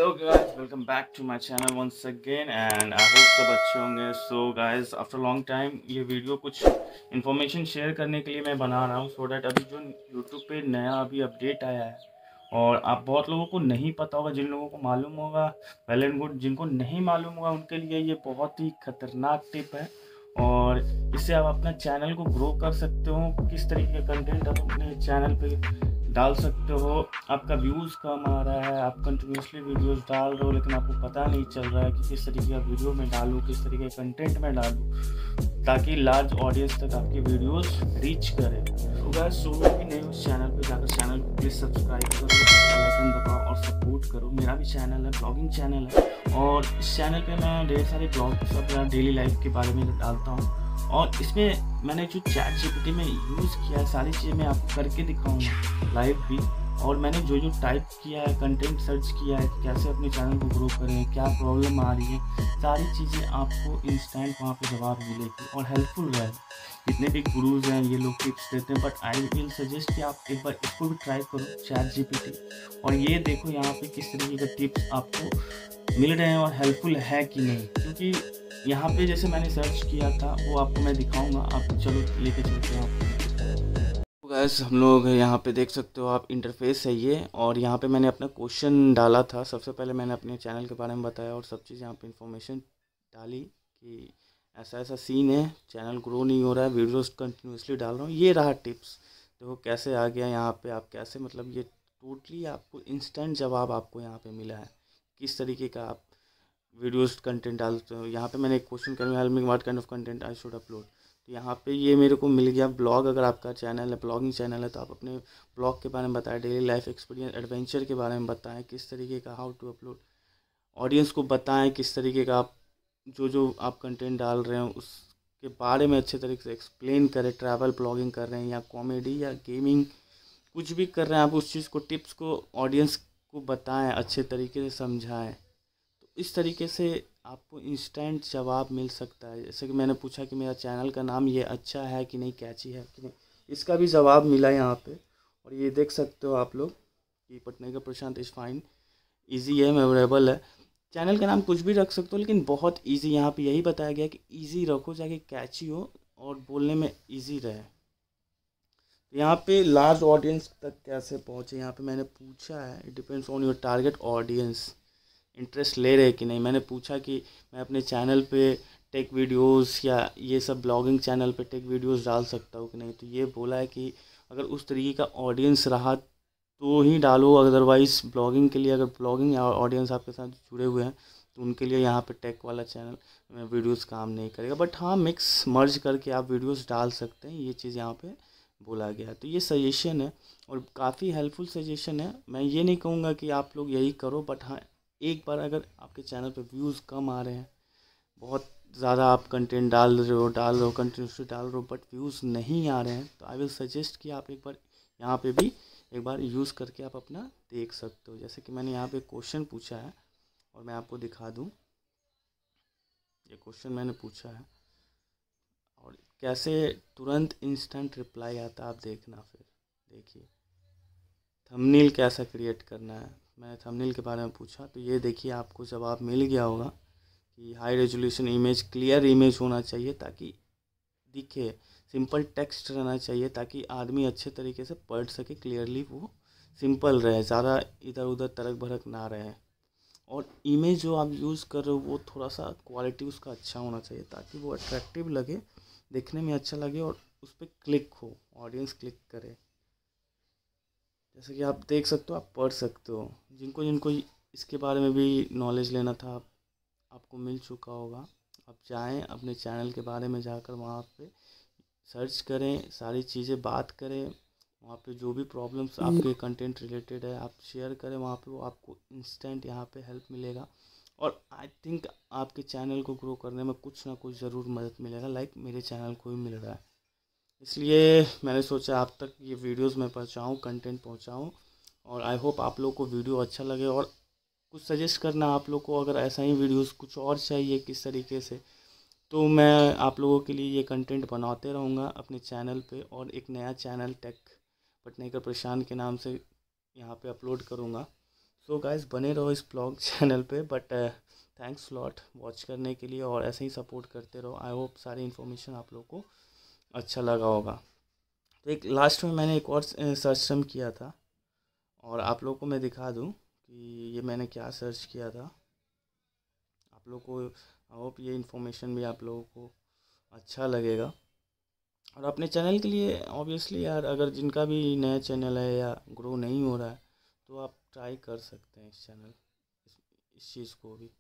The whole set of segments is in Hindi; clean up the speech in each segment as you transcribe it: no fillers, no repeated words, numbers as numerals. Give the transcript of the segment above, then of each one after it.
Hello guys, welcome back to my channel once again and I hope सब अच्छे होंगे। So guys, after long time ये वीडियो कुछ इन्फॉर्मेशन शेयर करने के लिए मैं बना रहा हूँ सो डैट अभी जो यूट्यूब पे नया अभी अपडेट आया है और आप बहुत लोगों को नहीं पता होगा, जिन लोगों को मालूम होगा वेल एंड गुड, जिनको नहीं मालूम होगा उनके लिए ये बहुत ही खतरनाक टिप है और इससे आप अपना चैनल को ग्रो कर सकते हो। किस तरीके का कंटेंट आप अपने चैनल पे डाल सकते हो। आपका व्यूज़ कम आ रहा है, आप कंटिन्यूसली वीडियोस डाल रहे हो लेकिन आपको पता नहीं चल रहा है कि किस तरीके का वीडियो में डालूँ, किस तरीके का कंटेंट में डालूँ ताकि लार्ज ऑडियंस तक आपकी वीडियोस रीच करें। तो गाइस, जो भी नहीं उस चैनल पे जाकर चैनल को प्लीज़ सब्सक्राइब करो, बेल आइकन दबाओ और सपोर्ट करो। मेरा भी चैनल है, ब्लॉगिंग चैनल है और इस चैनल पे मैं ढेर सारे ब्लॉग्स अपना डेली लाइफ के बारे में डालता हूँ और इसमें मैंने जो चैट जीपीटी में यूज़ किया है सारी चीज़ें मैं आपको करके दिखाऊंगा लाइव भी। और मैंने जो जो टाइप किया है, कंटेंट सर्च किया है, कैसे अपने चैनल को ग्रो करें, क्या प्रॉब्लम आ रही है, सारी चीज़ें आपको इंस्टेंट वहाँ पे जवाब मिलेगी और हेल्पफुल रहेगा। जितने भी गुरुज हैं ये लोग टिप्स देते हैं, बट आई विल सजेस्ट कि आप एक बार इसको भी ट्राई करो, चैट जीपीटी, और ये देखो यहाँ पे किस तरीके का टिप्स आपको मिल रहे हैं और हेल्पफुल है कि नहीं। क्योंकि यहाँ पे जैसे मैंने सर्च किया था वो आपको मैं दिखाऊंगा, आप चलो लेके चलते हैं आपको। गैस, हम लोग यहाँ पे देख सकते हो आप, इंटरफेस है ये और यहाँ पे मैंने अपना क्वेश्चन डाला था। सबसे पहले मैंने अपने चैनल के बारे में बताया और सब चीज़ यहाँ पे इंफॉर्मेशन डाली कि ऐसा ऐसा सीन है, चैनल ग्रो नहीं हो रहा है, वीडियोस कंटिन्यूसली डाल रहा हूँ, ये रहा टिप्स। देखो कैसे आ गया यहाँ पे, आप कैसे मतलब ये टोटली आपको इंस्टेंट जवाब आपको यहाँ पे मिला है किस तरीके का आप वीडियोस कंटेंट डालते हो। यहाँ पे मैंने एक क्वेश्चन कर help me what kind of content I should upload, तो यहाँ पे ये मेरे को मिल गया। ब्लॉग, अगर आपका चैनल है, ब्लॉगिंग चैनल है, तो आप अपने ब्लॉग के बारे में बताएं, डेली लाइफ एक्सपीरियंस एडवेंचर के बारे में बताएं, किस तरीके का हाउ टू अपलोड, ऑडियंस को बताएं किस तरीके का आप जो आप कंटेंट डाल रहे हैं उसके बारे में अच्छे तरीके से एक्सप्लेन करें। ट्रैवल ब्लॉगिंग कर रहे हैं या कॉमेडी या गेमिंग, कुछ भी कर रहे हैं आप, उस चीज़ को टिप्स को ऑडियंस को बताएं, अच्छे तरीके से समझाएं। तो इस तरीके से आपको इंस्टेंट जवाब मिल सकता है। जैसे कि मैंने पूछा कि मेरा चैनल का नाम ये अच्छा है कि नहीं, कैची है कि नहीं, इसका भी जवाब मिला यहाँ पे। और ये देख सकते हो आप लोग कि पटना का प्रशांत इज़ फाइन, ईजी है, मेमोरेबल है। चैनल का नाम कुछ भी रख सकते हो लेकिन बहुत ईजी, यहाँ पे यही बताया गया कि ईजी रखो जाके कैची हो और बोलने में ईजी रहे। यहाँ पे लार्ज ऑडियंस तक कैसे पहुँचे, यहाँ पे मैंने पूछा है, it depends on your target audience, interest ले रहे कि नहीं। मैंने पूछा कि मैं अपने चैनल पे टेक वीडियोस या ये सब ब्लॉगिंग चैनल पे टेक वीडियोस डाल सकता हूँ कि नहीं, तो ये बोला है कि अगर उस तरीके का ऑडियंस रहा तो ही डालो, अदरवाइज़ ब्लॉगिंग के लिए, अगर ब्लॉगिंग ऑडियंस आपके साथ जुड़े हुए हैं तो उनके लिए यहाँ पे टेक वाला चैनल में वीडियोस काम नहीं करेगा। बट हाँ, मिक्स मर्ज करके आप वीडियोस डाल सकते हैं, ये चीज़ यहाँ पे बोला गया है। तो ये सजेशन है और काफ़ी हेल्पफुल सजेशन है। मैं ये नहीं कहूँगा कि आप लोग यही करो, बट हाँ, एक बार अगर आपके चैनल पे व्यूज़ कम आ रहे हैं, बहुत ज़्यादा आप कंटेंट डाल रहे हो कंटिन्यूसली डाल रहे हो, बट व्यूज़ नहीं आ रहे हैं, तो आई विल सजेस्ट कि आप एक बार यहाँ पे भी एक बार यूज़ करके आप अपना देख सकते हो। जैसे कि मैंने यहाँ पे क्वेश्चन पूछा है और मैं आपको दिखा दूँ, ये क्वेश्चन मैंने पूछा है और कैसे तुरंत इंस्टेंट रिप्लाई आता है, आप देखना। फिर देखिए थंबनेल कैसा क्रिएट करना है, मैंने थंबनेल के बारे में पूछा, तो ये देखिए आपको जवाब मिल गया होगा कि high resolution image, clear image होना चाहिए ताकि दिखे, सिंपल टेक्स्ट रहना चाहिए ताकि आदमी अच्छे तरीके से पढ़ सके, क्लियरली वो सिंपल रहे, ज़्यादा इधर उधर तरक भरक ना रहे। और इमेज जो आप यूज़ कर रहे हो वो थोड़ा सा क्वालिटी उसका अच्छा होना चाहिए ताकि वो अट्रैक्टिव लगे, देखने में अच्छा लगे और उस पर क्लिक हो, ऑडियंस क्लिक करे। जैसे कि आप देख सकते हो, आप पढ़ सकते हो, जिनको जिनको इसके बारे में भी नॉलेज लेना था आपको मिल चुका होगा। आप जाएं अपने चैनल के बारे में, जाकर वहाँ पे सर्च करें, सारी चीज़ें बात करें, वहाँ पे जो भी प्रॉब्लम्स आपके कंटेंट रिलेटेड है आप शेयर करें वहाँ पे, वो आपको इंस्टेंट यहाँ पे हेल्प मिलेगा। और आई थिंक आपके चैनल को ग्रो करने में कुछ ना कुछ ज़रूर मदद मिलेगा, लाइक मेरे चैनल को भी मिल रहा है। इसलिए मैंने सोचा आप तक ये वीडियोस मैं पहुँचाऊँ, कंटेंट पहुँचाऊँ, और आई होप आप लोग को वीडियो अच्छा लगे। और कुछ सजेस्ट करना आप लोग को, अगर ऐसा ही वीडियोस कुछ और चाहिए किस तरीके से, तो मैं आप लोगों के लिए ये कंटेंट बनाते रहूँगा अपने चैनल पे। और एक नया चैनल टेक पटनेकर प्रशांत के नाम से यहाँ पे अपलोड करूँगा, सो गाइस बने रहो इस ब्लॉग चैनल पे। बट थैंक्स लॉट वॉच करने के लिए और ऐसे ही सपोर्ट करते रहो। आई होप सारी इन्फॉर्मेशन आप लोगों को अच्छा लगा होगा। तो एक लास्ट में मैंने एक और सर्च टर्म किया था और आप लोगों को मैं दिखा दूं कि ये मैंने क्या सर्च किया था। आप लोगों को आई होप ये इन्फॉर्मेशन भी आप लोगों को अच्छा लगेगा। और अपने चैनल के लिए ऑब्वियसली यार, अगर जिनका भी नया चैनल है या ग्रो नहीं हो रहा है तो आप ट्राई कर सकते हैं इस चैनल इस चीज़ को भी।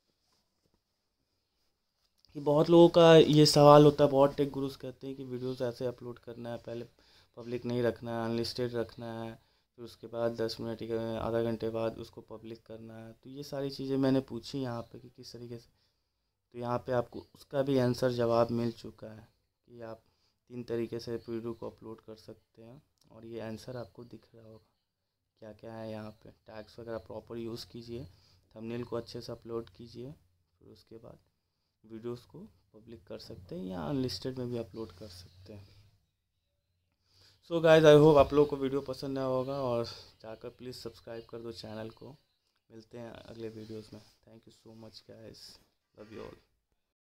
कि बहुत लोगों का ये सवाल होता है, बहुत टेक गुरुज कहते हैं कि वीडियोस ऐसे अपलोड करना है, पहले पब्लिक नहीं रखना है, अनलिस्टेड रखना है, फिर उसके बाद 10 मिनट या आधा घंटे बाद उसको पब्लिक करना है। तो ये सारी चीज़ें मैंने पूछी यहाँ पे कि किस तरीके से। तो यहाँ पे आपको उसका भी आंसर जवाब मिल चुका है कि आप 3 तरीके से वीडियो को अपलोड कर सकते हैं। और ये आंसर आपको दिख रहा होगा क्या क्या है यहाँ पे। टैग्स वगैरह प्रॉपर यूज़ कीजिए, थंबनेल को अच्छे से अपलोड कीजिए, फिर उसके बाद वीडियोस को पब्लिक कर सकते हैं या अनलिस्टेड में भी अपलोड कर सकते हैं। सो गाइस आई होप आप लोगों को वीडियो पसंद आया होगा और जाकर प्लीज़ सब्सक्राइब कर दो चैनल को। मिलते हैं अगले वीडियोस में। Thank you so much guys, love you all.